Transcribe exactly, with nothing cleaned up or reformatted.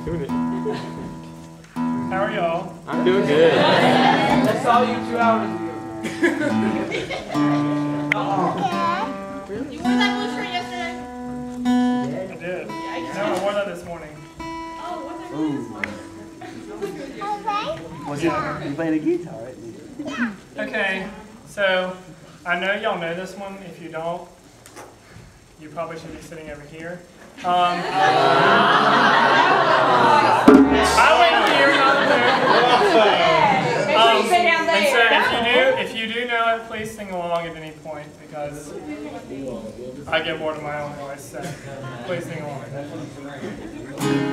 Doing it. How are y'all? I'm doing good. I saw you two hours ago. You wore that blue shirt yesterday? I did. No, I wore that this morning. Oh, what's that blue this morning? Well, yeah, you're playing a guitar, right? Okay, so I know y'all know this one. If you don't, you probably should be sitting over here. Um, I went here, not there. Um, and so if you do, if you do know it, please sing along at any point because I get bored of my own voice. So please sing along.